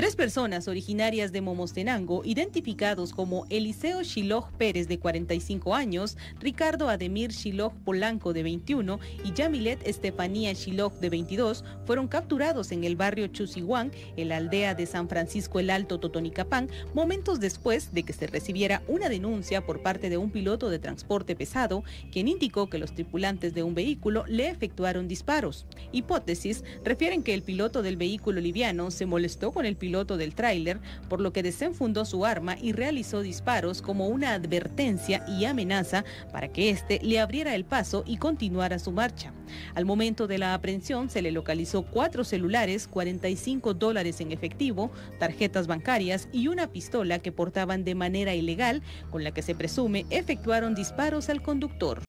Tres personas originarias de Momostenango, identificados como Eliseo Shiloj Pérez, de 45 años, Ricardo Ademir Shiloj Polanco, de 21, y Yamilet Estefanía Shiloj, de 22, fueron capturados en el barrio Chusiguán, en la aldea de San Francisco el Alto, Totonicapán, momentos después de que se recibiera una denuncia por parte de un piloto de transporte pesado, quien indicó que los tripulantes de un vehículo le efectuaron disparos. Hipótesis refieren que el piloto del vehículo liviano se molestó con el piloto del tráiler, por lo que desenfundó su arma y realizó disparos como una advertencia y amenaza para que éste le abriera el paso y continuara su marcha. Al momento de la aprehensión se le localizó 4 celulares, $45 en efectivo, tarjetas bancarias y una pistola que portaban de manera ilegal, con la que se presume efectuaron disparos al conductor.